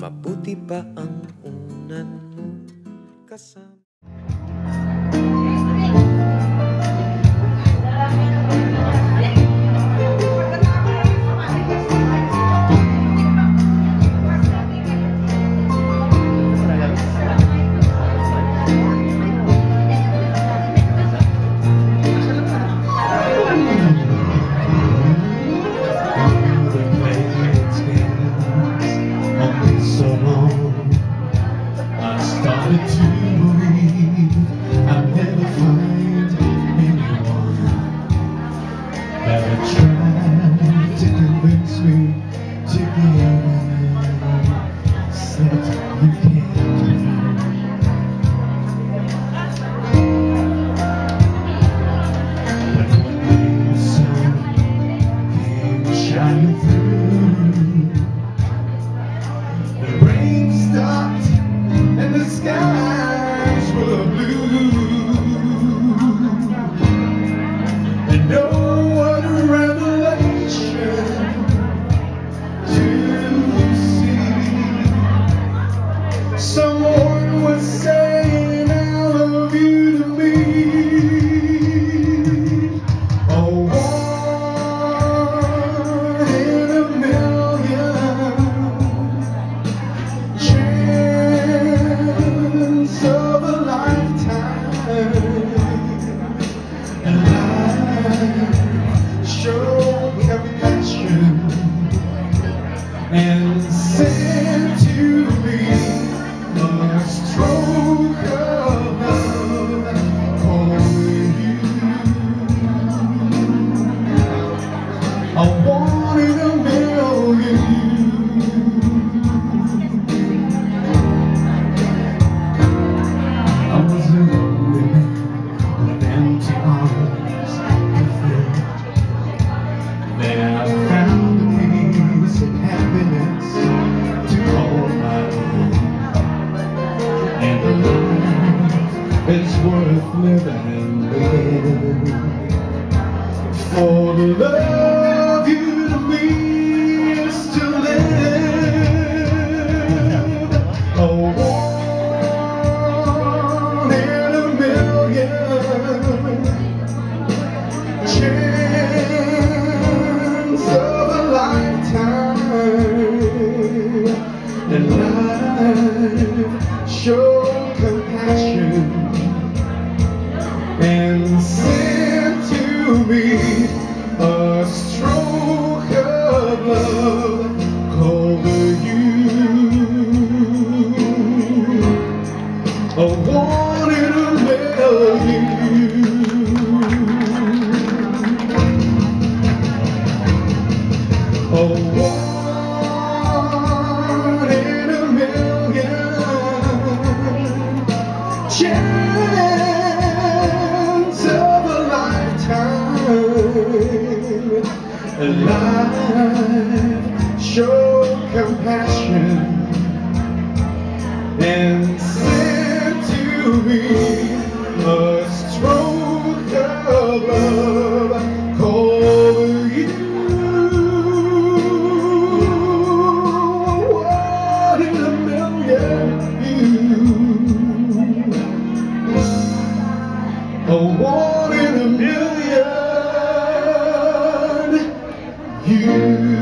mabuti pa ang unan mo kasama. Someone was saying I love you to me. A one in a million chance of a lifetime, and I show compassion and send to me a stroke of love calling you. A one in a million. I was a lonely man with empty arms to fill. Then I found a piece of happiness to call my own. And the life is worth living again. For the love you to me is to live. A one in a million chance of a lifetime, and life show compassion and send to me a stroke of love called you. A one in a million. A one in a million chance of a lifetime. Life show compassion and send to me a stroke of love called you. One in a million. A one in a million. You.